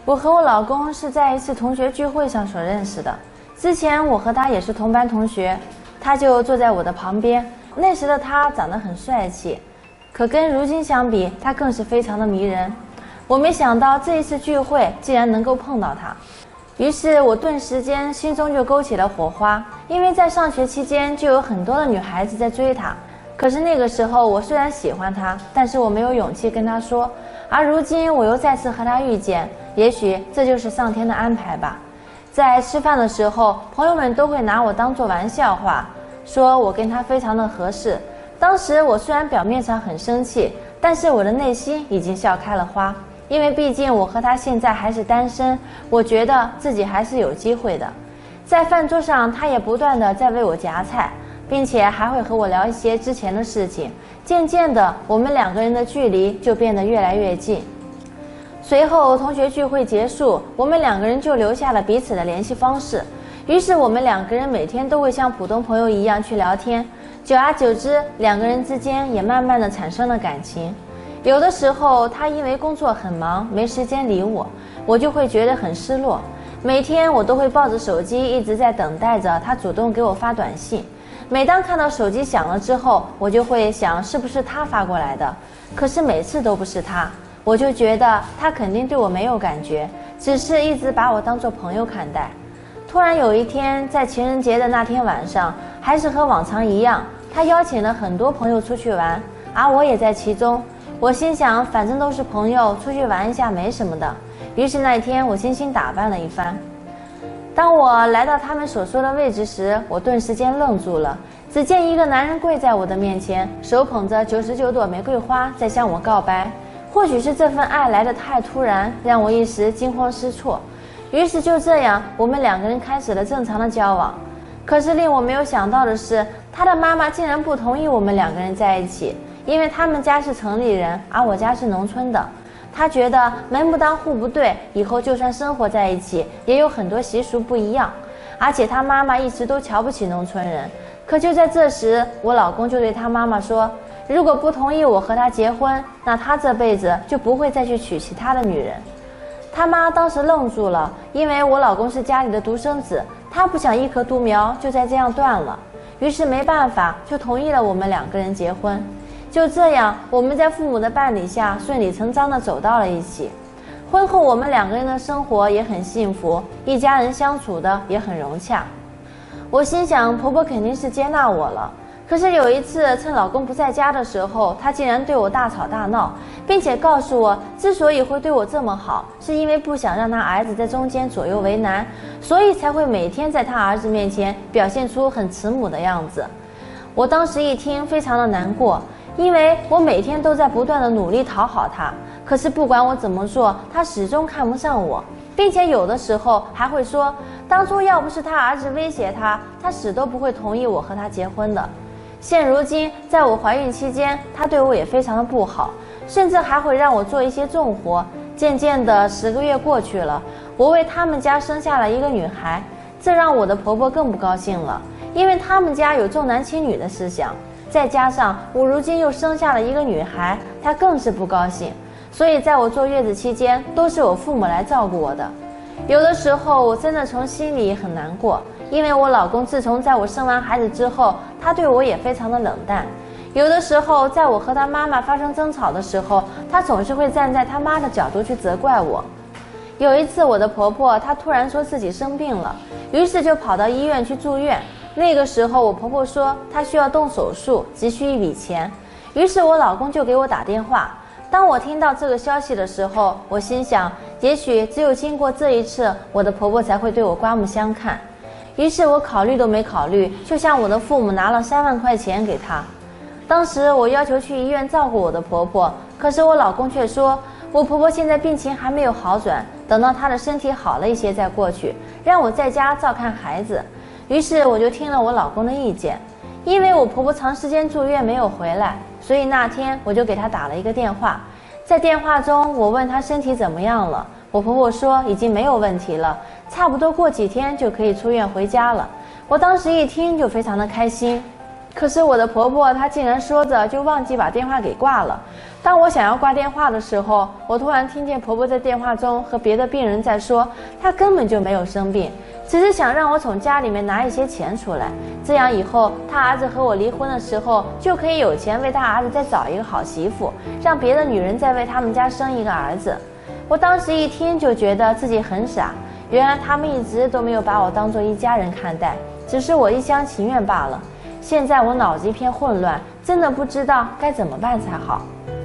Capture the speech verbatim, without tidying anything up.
我和我老公是在一次同学聚会上所认识的。之前我和他也是同班同学，他就坐在我的旁边。那时的他长得很帅气，可跟如今相比，他更是非常的迷人。我没想到这一次聚会竟然能够碰到他，于是我顿时间心中就勾起了火花。因为在上学期间就有很多的女孩子在追他，可是那个时候我虽然喜欢他，但是我没有勇气跟他说。而如今我又再次和他遇见，也许这就是上天的安排吧。在吃饭的时候，朋友们都会拿我当作玩笑话，说我跟他非常的合适。当时我虽然表面上很生气，但是我的内心已经笑开了花，因为毕竟我和他现在还是单身，我觉得自己还是有机会的。在饭桌上，他也不断的在为我夹菜，并且还会和我聊一些之前的事情。渐渐的，我们两个人的距离就变得越来越近。随后同学聚会结束，我们两个人就留下了彼此的联系方式。于是我们两个人每天都会像普通朋友一样去聊天，久而久之，两个人之间也慢慢的产生了感情。有的时候他因为工作很忙，没时间理我，我就会觉得很失落。每天我都会抱着手机一直在等待着他主动给我发短信。每当看到手机响了之后，我就会想是不是他发过来的，可是每次都不是他，我就觉得他肯定对我没有感觉，只是一直把我当作朋友看待。突然有一天，在情人节的那天晚上，还是和往常一样，他邀请了很多朋友出去玩，而我也在其中。我心想，反正都是朋友，出去玩一下没什么的。于是那天我精心打扮了一番。当我来到他们所说的位置时，我顿时间愣住了。只见一个男人跪在我的面前，手捧着九十九朵玫瑰花在向我告白。或许是这份爱来得太突然，让我一时惊慌失措。于是就这样，我们两个人开始了正常的交往。可是令我没有想到的是，他的妈妈竟然不同意我们两个人在一起，因为他们家是城里人，而我家是农村的。他觉得门不当户不对，以后就算生活在一起，也有很多习俗不一样。而且他妈妈一直都瞧不起农村人。可就在这时，我老公就对他妈妈说，如果不同意我和他结婚，那他这辈子就不会再去娶其他的女人。他妈当时愣住了，因为我老公是家里的独生子，他不想一棵独苗就再这样断了，于是没办法就同意了我们两个人结婚。就这样，我们在父母的伴侣下顺理成章地走到了一起。婚后我们两个人的生活也很幸福，一家人相处的也很融洽。我心想，婆婆肯定是接纳我了。可是有一次趁老公不在家的时候，她竟然对我大吵大闹，并且告诉我之所以会对我这么好，是因为不想让她儿子在中间左右为难，所以才会每天在她儿子面前表现出很慈母的样子。我当时一听非常的难过，因为我每天都在不断的努力讨好她，可是不管我怎么做，她始终看不上我，并且有的时候还会说，当初要不是他儿子威胁他，他死都不会同意我和他结婚的。现如今在我怀孕期间，他对我也非常的不好，甚至还会让我做一些重活。渐渐的十个月过去了，我为他们家生下了一个女孩，这让我的婆婆更不高兴了，因为他们家有重男轻女的思想，再加上我如今又生下了一个女孩，她更是不高兴。所以在我坐月子期间，都是我父母来照顾我的。有的时候我真的从心里很难过，因为我老公自从在我生完孩子之后，他对我也非常的冷淡。有的时候在我和他妈妈发生争吵的时候，他总是会站在他妈的角度去责怪我。有一次我的婆婆她突然说自己生病了，于是就跑到医院去住院。那个时候我婆婆说她需要动手术，急需一笔钱，于是我老公就给我打电话。当我听到这个消息的时候，我心想，也许只有经过这一次，我的婆婆才会对我刮目相看。于是我考虑都没考虑，就向我的父母拿了三万块钱给她。当时我要求去医院照顾我的婆婆，可是我老公却说，我婆婆现在病情还没有好转，等到她的身体好了一些再过去，让我在家照看孩子。于是我就听了我老公的意见。因为我婆婆长时间住院没有回来，所以那天我就给她打了一个电话。在电话中我问她身体怎么样了，我婆婆说已经没有问题了，差不多过几天就可以出院回家了。我当时一听就非常的开心。可是我的婆婆她竟然说着就忘记把电话给挂了。 当我想要挂电话的时候，我突然听见婆婆在电话中和别的病人在说，她根本就没有生病，只是想让我从家里面拿一些钱出来，这样以后她儿子和我离婚的时候就可以有钱为她儿子再找一个好媳妇，让别的女人再为他们家生一个儿子。我当时一听就觉得自己很傻，原来他们一直都没有把我当作一家人看待，只是我一厢情愿罢了。现在我脑子一片混乱，真的不知道该怎么办才好。